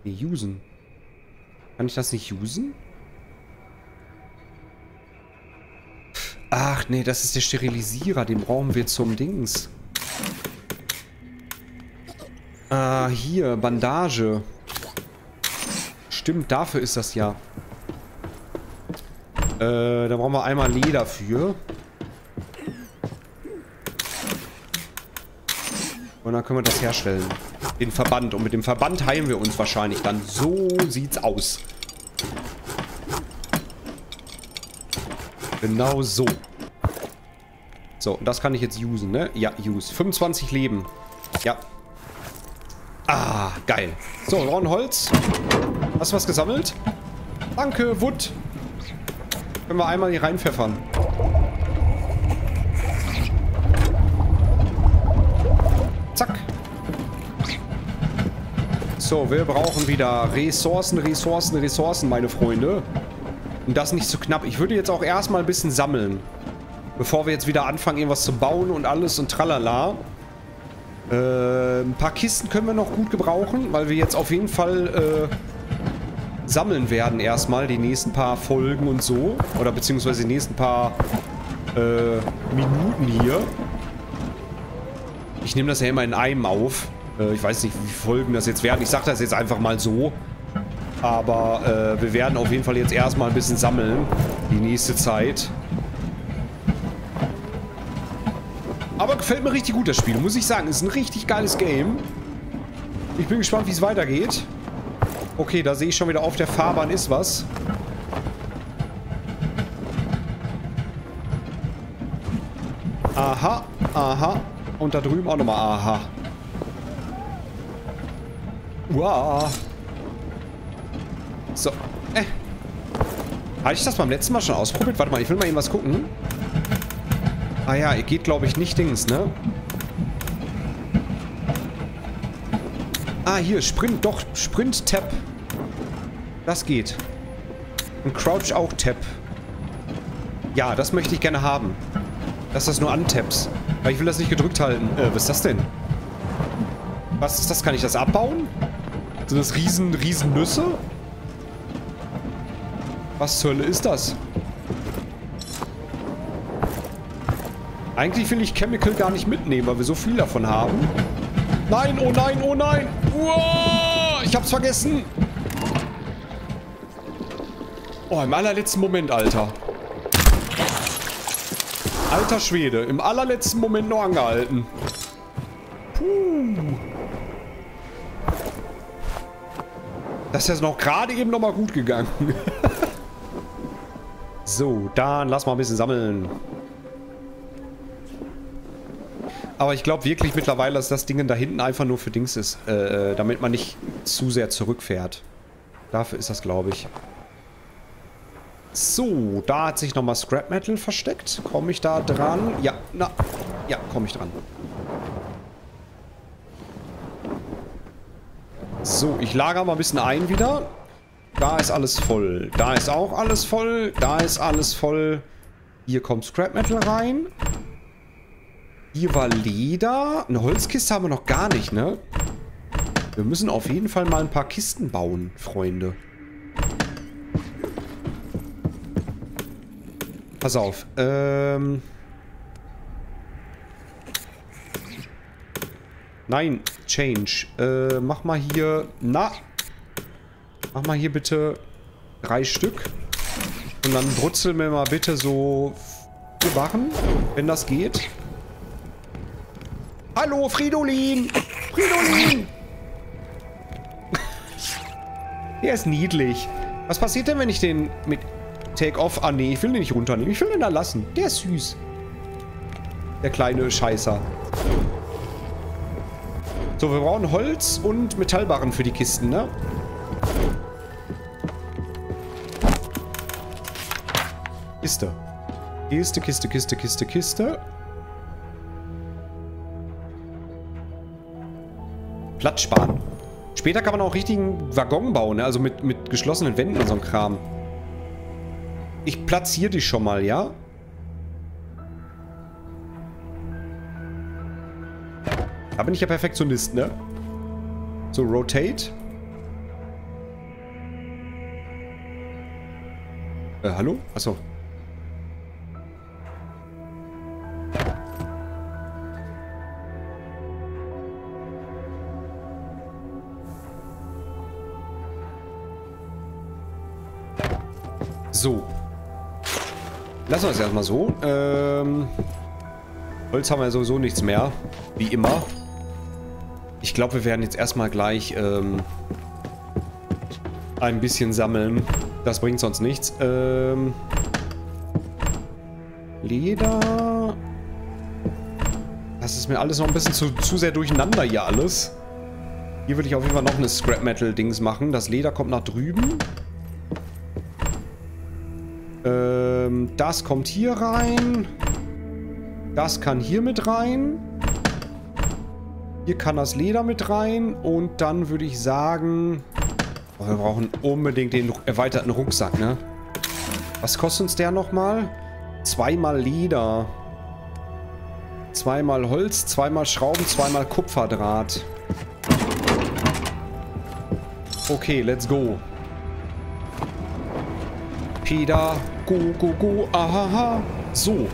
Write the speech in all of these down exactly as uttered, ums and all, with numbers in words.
Nee, usen. Kann ich das nicht usen? Ach, nee, das ist der Sterilisierer. Den brauchen wir zum Dings. Ah, hier, Bandage. Stimmt, dafür ist das ja. Äh, da brauchen wir einmal Leder für. Und dann können wir das herstellen. Den Verband. Und mit dem Verband heilen wir uns wahrscheinlich dann. So sieht's aus. Genau so. So, das kann ich jetzt usen, ne? Ja, use. fünfundzwanzig Leben. Ja. Ah, geil. So, wir brauchen Holz. Hast du was gesammelt? Danke, Wood. Können wir einmal hier reinpfeffern. Zack. So, wir brauchen wieder Ressourcen, Ressourcen, Ressourcen, meine Freunde. Und das nicht zu knapp. Ich würde jetzt auch erstmal ein bisschen sammeln. Bevor wir jetzt wieder anfangen, irgendwas zu bauen und alles und tralala. Äh, ein paar Kisten können wir noch gut gebrauchen, weil wir jetzt auf jeden Fall äh, sammeln werden erstmal die nächsten paar Folgen und so. Oder beziehungsweise die nächsten paar äh, Minuten hier. Ich nehme das ja immer in einem auf. Äh, ich weiß nicht, wie viele Folgen das jetzt werden. Ich sage das jetzt einfach mal so. Aber äh, wir werden auf jeden Fall jetzt erstmal ein bisschen sammeln. Die nächste Zeit. Aber gefällt mir richtig gut, das Spiel. Muss ich sagen, ist ein richtig geiles Game. Ich bin gespannt, wie es weitergeht. Okay, da sehe ich schon wieder auf der Fahrbahn ist was. Aha, aha. Und da drüben auch nochmal aha. Wow. So. Äh. Hatte ich das beim letzten Mal schon ausprobiert? Warte mal, ich will mal eben was gucken. Ah ja, geht glaube ich nicht Dings, ne? Ah, hier, Sprint, doch, Sprint-Tab. Das geht. Und Crouch auch Tab. Ja, das möchte ich gerne haben. Dass das nur antabs. Weil ich will das nicht gedrückt halten. Äh, was ist das denn? Was ist das? Kann ich das abbauen? Sind das riesen, riesen Nüsse? Was zur Hölle ist das? Eigentlich will ich Chemical gar nicht mitnehmen, weil wir so viel davon haben. Nein, oh nein, oh nein. Uah, ich hab's vergessen. Oh, im allerletzten Moment, Alter. Alter Schwede, im allerletzten Moment noch angehalten. Puh. Das ist jetzt noch gerade eben noch mal gut gegangen. So, dann lass mal ein bisschen sammeln. Aber ich glaube wirklich mittlerweile, dass das Ding da hinten einfach nur für Dings ist. Äh, damit man nicht zu sehr zurückfährt. Dafür ist das, glaube ich. So, da hat sich nochmal Scrap Metal versteckt. Komme ich da dran? Ja, na. Ja, komme ich dran. So, ich lagere mal ein bisschen ein wieder. Da ist alles voll. Da ist auch alles voll. Da ist alles voll. Hier kommt Scrap Metal rein. Hier war Leder. Eine Holzkiste haben wir noch gar nicht, ne? Wir müssen auf jeden Fall mal ein paar Kisten bauen, Freunde. Pass auf. Ähm... Nein, Change. Äh, mach mal hier... Na! Mach mal hier bitte drei Stück. Und dann brutzeln wir mal bitte so vier Wachen, wenn das geht. Hallo, Fridolin! Fridolin! Der ist niedlich. Was passiert denn, wenn ich den mit Take-Off... Ah, nee, ich will den nicht runternehmen. Ich will den da lassen. Der ist süß. Der kleine Scheißer. So, wir brauchen Holz und Metallbarren für die Kisten, ne? Kiste. Kiste, Kiste, Kiste, Kiste, Kiste. Platz sparen. Später kann man auch richtigen Waggon bauen, ne? Also mit, mit geschlossenen Wänden und so ein Kram. Ich platziere die schon mal, ja? Da bin ich ja Perfektionist, ne? So, Rotate. Äh, hallo? Achso. So. Lassen wir es erstmal so. Ähm, Holz haben wir sowieso nichts mehr. Wie immer. Ich glaube, wir werden jetzt erstmal gleich ähm, ein bisschen sammeln. Das bringt sonst nichts. Ähm, Leder. Das ist mir alles noch ein bisschen zu, zu sehr durcheinander hier alles. Hier würde ich auf jeden Fall noch eine Scrap Metal Dings machen. Das Leder kommt nach drüben. Ähm, das kommt hier rein. Das kann hier mit rein. Hier kann das Leder mit rein. Und dann würde ich sagen... Oh, wir brauchen unbedingt den erweiterten Rucksack, ne? Was kostet uns der nochmal? Zweimal Leder. Zweimal Holz, zweimal Schrauben, zweimal Kupferdraht. Okay, let's go. Peter, go, go, go, ahaha. So.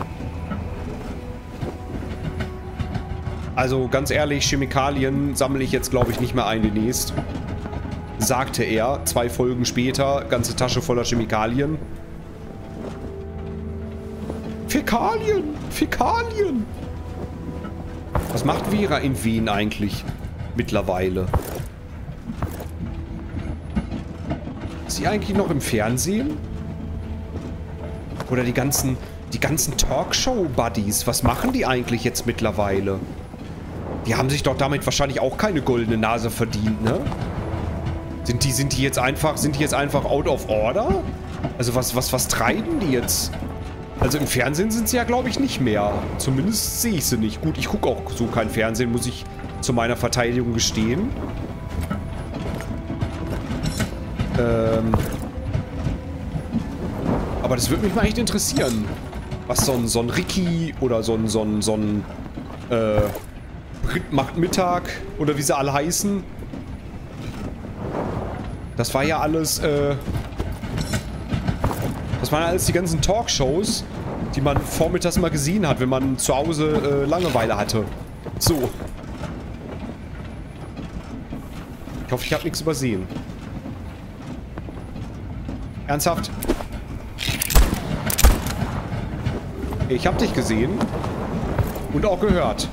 Also ganz ehrlich, Chemikalien sammle ich jetzt, glaube ich, nicht mehr ein demnächst. Sagte er, zwei Folgen später, ganze Tasche voller Chemikalien. Fäkalien! Fäkalien! Was macht Vera in Wien eigentlich mittlerweile? Ist sie eigentlich noch im Fernsehen? Oder die ganzen, die ganzen Talkshow-Buddies, was machen die eigentlich jetzt mittlerweile? Die haben sich doch damit wahrscheinlich auch keine goldene Nase verdient, ne? Sind die, sind die jetzt einfach, sind die jetzt einfach out of order? Also was, was, was treiben die jetzt? Also im Fernsehen sind sie ja, glaube ich, nicht mehr. Zumindest sehe ich sie nicht. Gut, ich gucke auch so kein Fernsehen, muss ich zu meiner Verteidigung gestehen. Ähm... Aber das würde mich mal echt interessieren. Was so ein, so ein Ricky oder so ein, so ein, so ein, äh, Brit macht Mittag oder wie sie alle heißen. Das war ja alles, äh, das waren ja alles die ganzen Talkshows, die man vormittags mal gesehen hat, wenn man zu Hause äh, Langeweile hatte. So. Ich hoffe, ich habe nichts übersehen. Ernsthaft? Ich habe dich gesehen. Und auch gehört.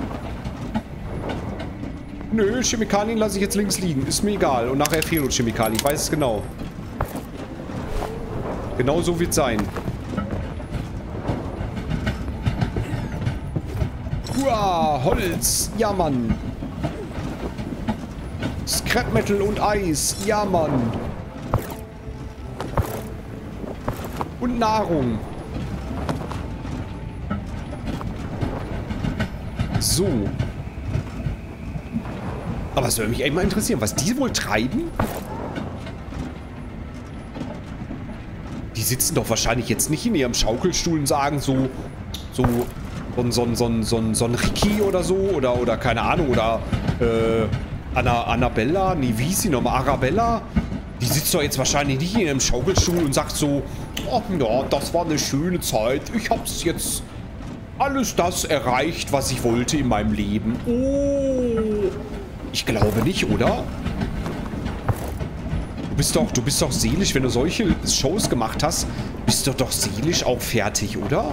Nö, Chemikalien lasse ich jetzt links liegen. Ist mir egal. Und nachher fehlen uns Chemikalien. Ich weiß es genau. Genau so wird es sein. Uah, Holz. Ja, Mann. Scrap Metal und Eis. Ja, Mann. Und Nahrung. So. Aber es würde mich echt mal interessieren, was die wohl treiben? Die sitzen doch wahrscheinlich jetzt nicht in ihrem Schaukelstuhl und sagen so, so, so ein, so ein, so ein, so ein, so ein Ricky oder so, oder, oder keine Ahnung, oder, äh, Anna, Annabella, nee, wie hieß sie nochmal, Arabella? Die sitzt doch jetzt wahrscheinlich nicht in ihrem Schaukelstuhl und sagt so, oh, ja, das war eine schöne Zeit, ich hab's jetzt alles das erreicht, was ich wollte in meinem Leben. Oh, ich glaube nicht, oder? Du bist doch, du bist doch seelisch, wenn du solche Shows gemacht hast, bist du doch seelisch auch fertig, oder?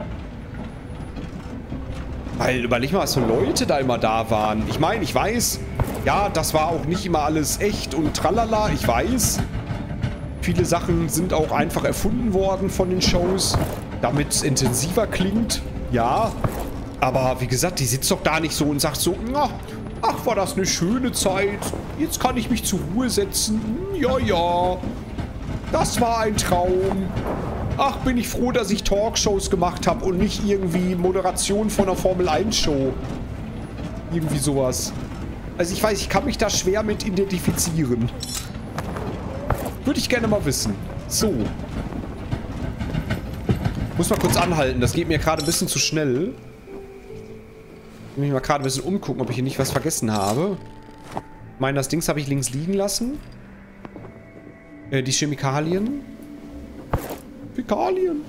Weil, überleg mal, was für Leute da immer da waren. Ich meine, ich weiß, ja, das war auch nicht immer alles echt und tralala, ich weiß. Viele Sachen sind auch einfach erfunden worden von den Shows, damit es intensiver klingt. Ja, aber wie gesagt, die sitzt doch da nicht so und sagt so, ach, ach, war das eine schöne Zeit. Jetzt kann ich mich zur Ruhe setzen. Ja, ja, das war ein Traum. Ach, bin ich froh, dass ich Talkshows gemacht habe und nicht irgendwie Moderation von einer Formel eins Show. Irgendwie sowas. Also ich weiß, ich kann mich da schwer mit identifizieren. Würde ich gerne mal wissen. So. Muss mal kurz anhalten, das geht mir gerade ein bisschen zu schnell. Ich muss mich mal gerade ein bisschen umgucken, ob ich hier nicht was vergessen habe. Ich meine, das Dings habe ich links liegen lassen. Äh, die Chemikalien. Fäkalien.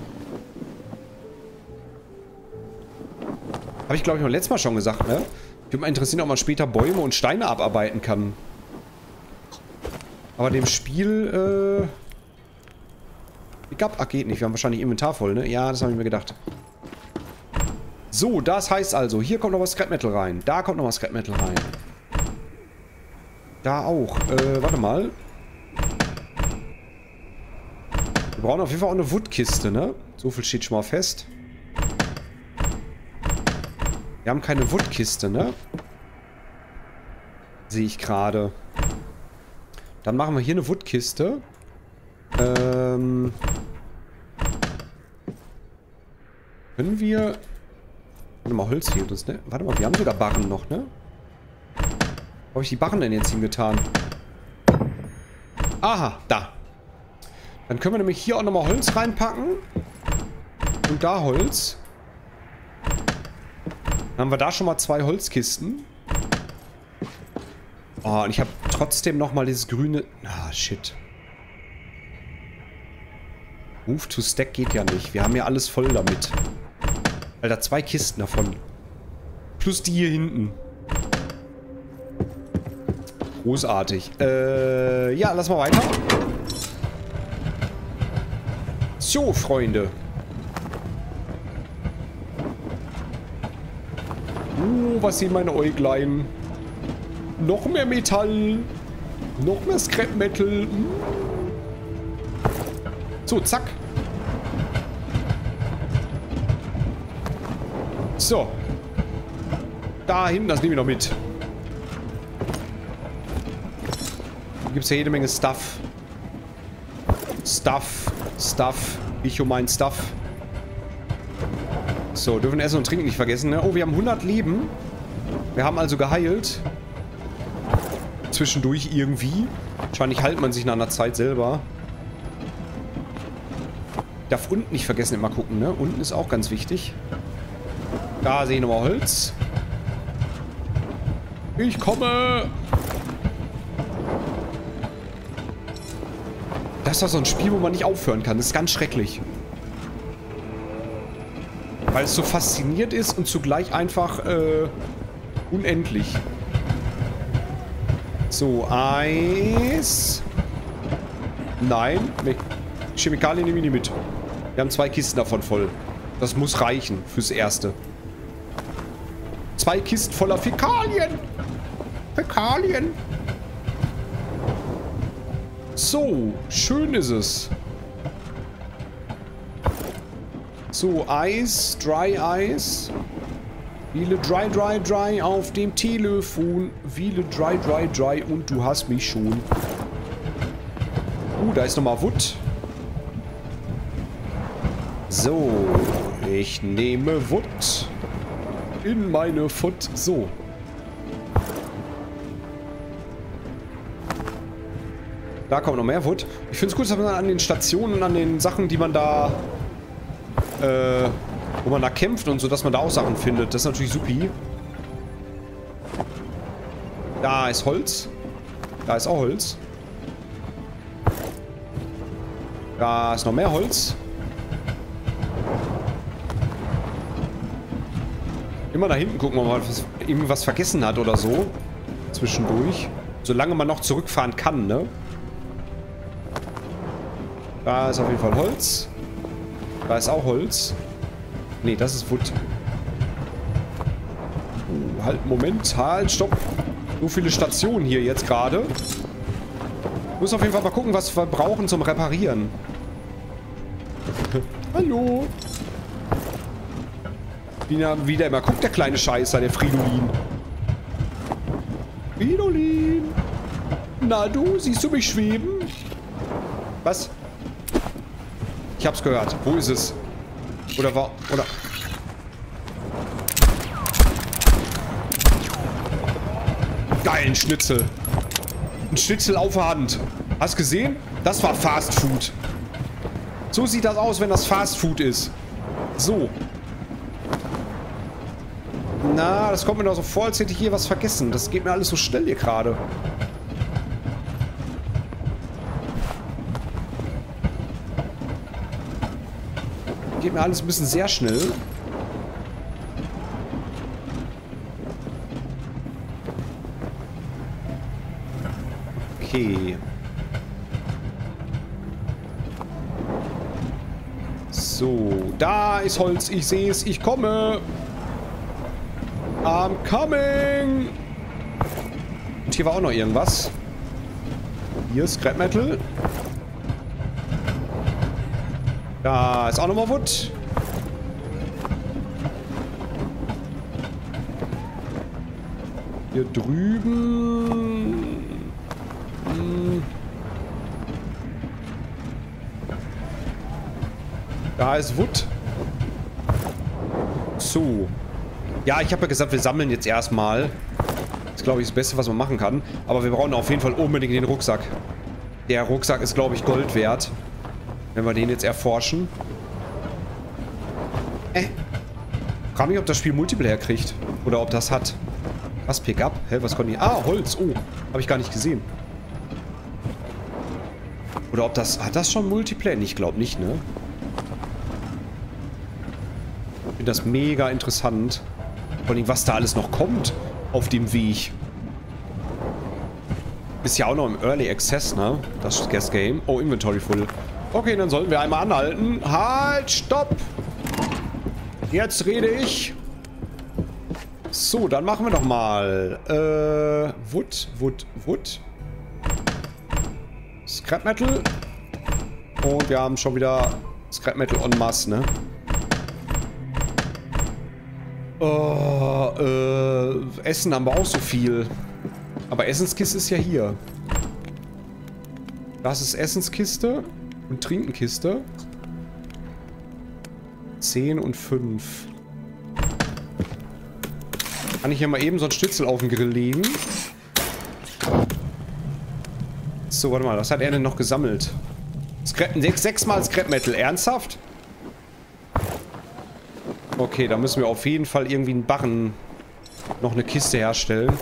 Habe ich, glaube ich, noch letztes Mal schon gesagt, ne? Ich würde mich interessieren, ob man später Bäume und Steine abarbeiten kann. Aber dem Spiel, äh... Ach, geht nicht. Wir haben wahrscheinlich Inventar voll, ne? Ja, das habe ich mir gedacht. So, das heißt also, hier kommt noch was Scrap Metal rein. Da kommt noch was Scrap Metal rein. Da auch. Äh, warte mal. Wir brauchen auf jeden Fall auch eine Woodkiste, ne? So viel steht schon mal fest. Wir haben keine Woodkiste, ne? Sehe ich gerade. Dann machen wir hier eine Woodkiste. Ähm... Können wir... Warte mal, Holz fehlt uns, ne? Warte mal, wir haben sogar Barren noch, ne? Wo habe ich die Barren denn jetzt hingetan? Aha, da. Dann können wir nämlich hier auch nochmal Holz reinpacken. Und da Holz. Dann haben wir da schon mal zwei Holzkisten. Oh, und ich habe trotzdem nochmal dieses grüne... Ah, shit. Move to Stack geht ja nicht. Wir haben ja alles voll damit. Alter, zwei Kisten davon. Plus die hier hinten. Großartig. Äh, ja, lass mal weiter. So, Freunde. Oh, was sehen meine Äuglein? Noch mehr Metall. Noch mehr Scrap Metal. So, zack. So. Da hinten, das nehme ich noch mit. Hier gibt es ja jede Menge Stuff. Stuff. Stuff. Ich um mein Stuff. So, dürfen Essen und Trinken nicht vergessen, ne? Oh, wir haben hundert Leben. Wir haben also geheilt. Zwischendurch irgendwie. Wahrscheinlich heilt man sich nach einer Zeit selber. Ich darf unten nicht vergessen, immer gucken, ne? Unten ist auch ganz wichtig. Da sehe ich nochmal Holz. Ich komme! Das ist doch so ein Spiel, wo man nicht aufhören kann. Das ist ganz schrecklich. Weil es so fasziniert ist und zugleich einfach äh, unendlich. So, Eis. Nein. Chemikalien nehme ich nicht mit. Wir haben zwei Kisten davon voll. Das muss reichen fürs Erste. Zwei Kisten voller Fäkalien. Fäkalien. So, schön ist es. So, Eis, Dry Eis. Viele Dry, Dry, Dry auf dem Telefon. Viele Dry, Dry, Dry und du hast mich schon. Uh, da ist nochmal Wood. So, ich nehme Wood in meine Foot. So. Da kommt noch mehr Wood. Ich finde es gut, dass man an den Stationen und an den Sachen, die man da... Äh, wo man da kämpft und so, dass man da auch Sachen findet. Das ist natürlich supi. Da ist Holz. Da ist auch Holz. Da ist noch mehr Holz. Immer da hinten gucken, ob man was, irgendwas vergessen hat oder so. Zwischendurch. Solange man noch zurückfahren kann, ne? Da ist auf jeden Fall Holz. Da ist auch Holz. Ne, das ist Wood. Uh, halt, Moment. Halt, stopp. So viele Stationen hier jetzt gerade. Muss auf jeden Fall mal gucken, was wir brauchen zum Reparieren. Hallo. Wie, wie der immer guckt, der kleine Scheißer, der Fridolin. Fridolin. Na du, siehst du mich schweben? Was? Ich hab's gehört. Wo ist es? Oder war... Oder... Geilen Schnitzel. Ein Schnitzel auf der Hand. Hast gesehen? Das war Fast Food. So sieht das aus, wenn das Fast Food ist. So. Na, das kommt mir doch so vor, als hätte ich hier was vergessen. Das geht mir alles so schnell hier gerade. Geht mir alles ein bisschen sehr schnell. Okay. So, da ist Holz. Ich sehe es. Ich komme. I'm coming. Und hier war auch noch irgendwas. Hier ist Scrap Metal. Da ist auch nochmal Wood. Hier drüben. Hm. Da ist Wood. So. Ja, ich habe ja gesagt, wir sammeln jetzt erstmal. Das ist, glaube ich, das Beste, was man machen kann. Aber wir brauchen auf jeden Fall unbedingt den Rucksack. Der Rucksack ist, glaube ich, Gold wert. Wenn wir den jetzt erforschen. Äh. Frag mich, ob das Spiel Multiplayer kriegt. Oder ob das hat. Was, Pickup? Hä, was konnte ich? Ah, Holz. Oh, habe ich gar nicht gesehen. Oder ob das... Hat das schon Multiplayer? Ich glaube nicht, ne? Ich finde das mega interessant. Vor allem, was da alles noch kommt auf dem Weg. Ist ja auch noch im Early Access, ne? Das Guest Game. Oh, Inventory full. Okay, dann sollten wir einmal anhalten. Halt, stopp! Jetzt rede ich. So, dann machen wir doch mal. Äh, Wood, Wood, Wood. Scrap Metal. Und wir haben schon wieder Scrap Metal en masse, ne? Oh, äh, Essen haben wir auch so viel. Aber Essenskiste ist ja hier. Das ist Essenskiste und Trinkenkiste. zehn und fünf. Kann ich hier mal eben so ein Schnitzel auf den Grill legen? So, warte mal, was hat er denn noch gesammelt? Scrap, sechs, sechsmal Scrap Metal, ernsthaft? Okay, da müssen wir auf jeden Fall irgendwie einen Barren noch eine Kiste herstellen.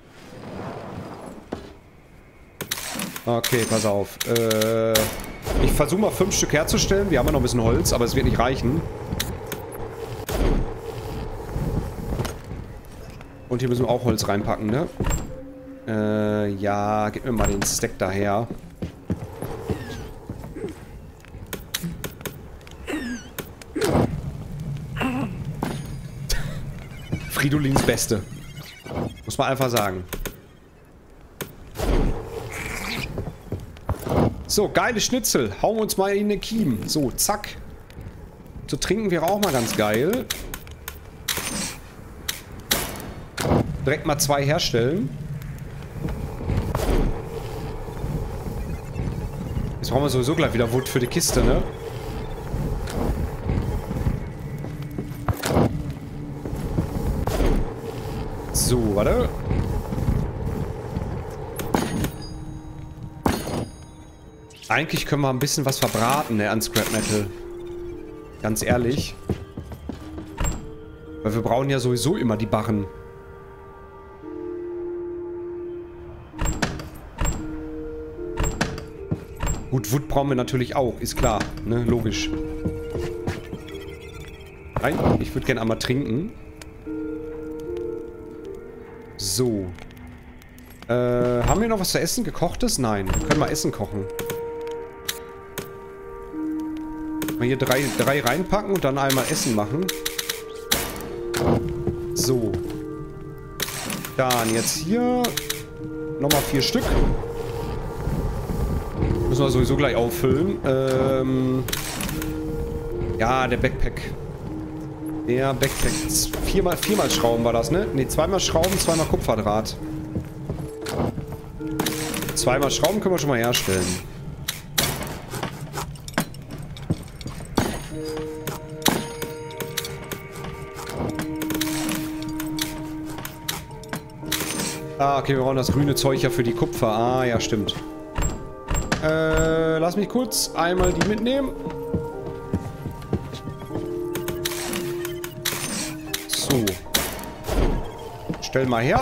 Okay, pass auf. Äh, ich versuche mal fünf Stück herzustellen. Wir haben ja noch ein bisschen Holz, aber es wird nicht reichen. Und hier müssen wir auch Holz reinpacken, ne? Äh, ja, gib mir mal den Stack daher. Fridolins Beste. Muss man einfach sagen. So, geile Schnitzel. Hauen wir uns mal in den Kiem. So, zack. Zu trinken wäre auch mal ganz geil. Direkt mal zwei herstellen. Jetzt brauchen wir sowieso gleich wieder Wood für die Kiste, ne? So, warte. Eigentlich können wir ein bisschen was verbraten, ne, an Scrap Metal. Ganz ehrlich. Weil wir brauchen ja sowieso immer die Barren. Gut, Wood brauchen wir natürlich auch, ist klar, ne, logisch. Nein, ich würde gerne einmal trinken. So. Äh, haben wir noch was zu essen? Gekochtes? Nein. Wir können mal Essen kochen. Mal hier drei, drei reinpacken und dann einmal Essen machen. So. Dann jetzt hier nochmal vier Stück. Müssen wir sowieso gleich auffüllen. Ähm ja, der Backpack. Der Backpack. Viermal, viermal Schrauben war das, ne? Ne, zweimal Schrauben, zweimal Kupferdraht. Zweimal Schrauben können wir schon mal herstellen. Ah, okay, wir brauchen das grüne Zeug ja für die Kupfer. Ah, ja, stimmt. Äh, lass mich kurz einmal die mitnehmen. So. Stell mal her.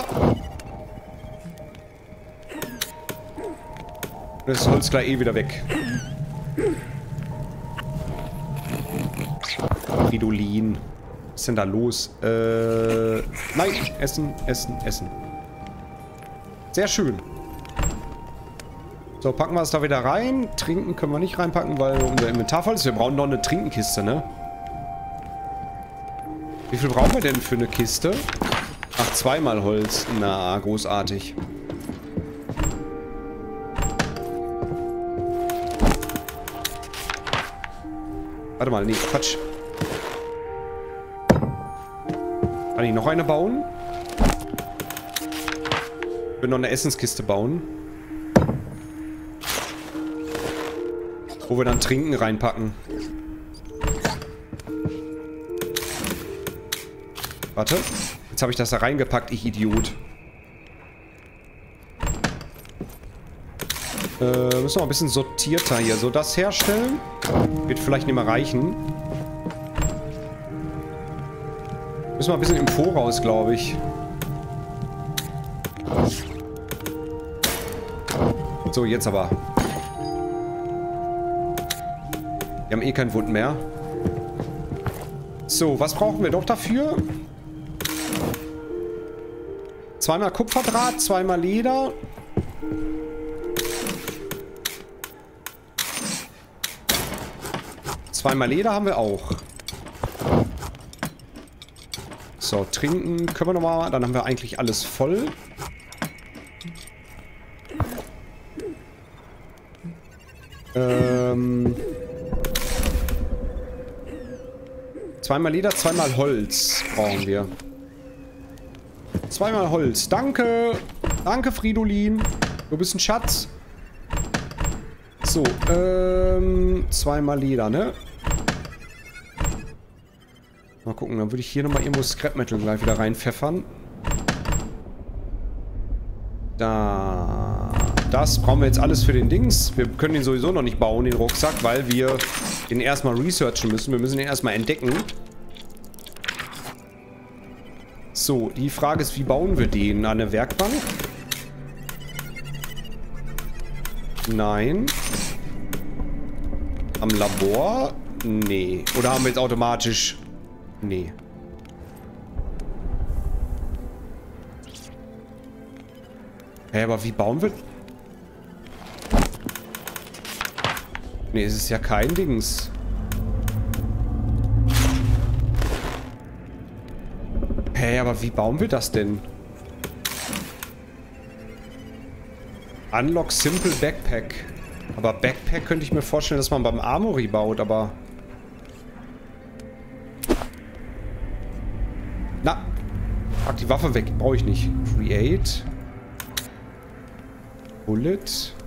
Das Holz gleich eh wieder weg. Fridolin. Was ist denn da los? Äh, nein, essen, essen, essen. Sehr schön. So, packen wir es da wieder rein. Trinken können wir nicht reinpacken, weil unser Inventar voll ist. Wir brauchen noch eine Trinkenkiste, ne? Wie viel brauchen wir denn für eine Kiste? Ach, zweimal Holz. Na, großartig. Warte mal, nee, Quatsch. Kann ich noch eine bauen? Ich will noch eine Essenskiste bauen. Wo wir dann Trinken reinpacken. Warte. Jetzt habe ich das da reingepackt, ich Idiot. Äh, müssen wir ein bisschen sortierter hier. So, das herstellen. Wird vielleicht nicht mehr reichen. Müssen wir ein bisschen im Voraus, glaube ich. So, jetzt aber. Wir haben eh kein Wood mehr. So, was brauchen wir doch dafür? Zweimal Kupferdraht, zweimal Leder. Zweimal Leder haben wir auch. So, trinken können wir nochmal. Dann haben wir eigentlich alles voll. Ähm... Zweimal Leder, zweimal Holz brauchen wir. Zweimal Holz. Danke. Danke, Fridolin. Du bist ein Schatz. So, ähm... zweimal Leder, ne? Mal gucken, dann würde ich hier nochmal irgendwo Scrap Metal gleich wieder reinpfeffern. Da. Das brauchen wir jetzt alles für den Dings. Wir können den sowieso noch nicht bauen, den Rucksack, weil wir den erstmal researchen müssen. Wir müssen den erstmal entdecken. So, die Frage ist, wie bauen wir den? An der Werkbank? Nein. Am Labor? Nee. Oder haben wir jetzt automatisch... Nee. Hä, aber wie bauen wir... Nee, es ist ja kein Dings. Hä, aber wie bauen wir das denn? Unlock Simple Backpack. Aber Backpack könnte ich mir vorstellen, dass man beim Armory baut, aber... Na, pack die Waffe weg. Brauche ich nicht. Create. Bullet.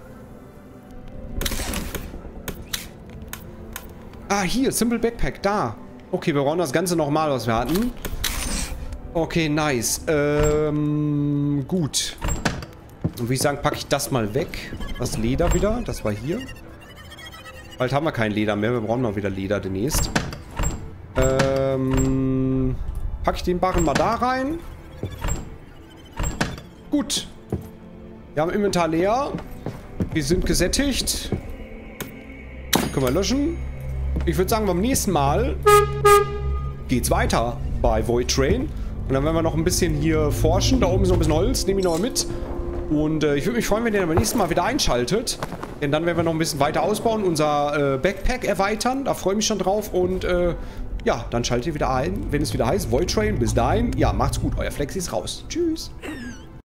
Ah, hier. Simple Backpack. Da. Okay, wir brauchen das Ganze nochmal, was wir hatten. Okay, nice. Ähm, gut. Dann würde ich sagen, packe ich das mal weg. Das Leder wieder. Das war hier. Bald haben wir kein Leder mehr. Wir brauchen noch wieder Leder demnächst. Ähm... Packe ich den Barren mal da rein. Gut. Wir haben Inventar leer. Wir sind gesättigt. Können wir löschen. Ich würde sagen, beim nächsten Mal geht's weiter bei Void Train. Und dann werden wir noch ein bisschen hier forschen. Da oben ist noch ein bisschen Holz. Nehme ich noch mal mit. Und äh, ich würde mich freuen, wenn ihr beim nächsten Mal wieder einschaltet. Denn dann werden wir noch ein bisschen weiter ausbauen. Unser äh, Backpack erweitern. Da freue ich mich schon drauf. Und äh, ja, dann schaltet ihr wieder ein, wenn es wieder heißt Void Train. Bis dahin, ja, macht's gut. Euer Flexi ist raus. Tschüss.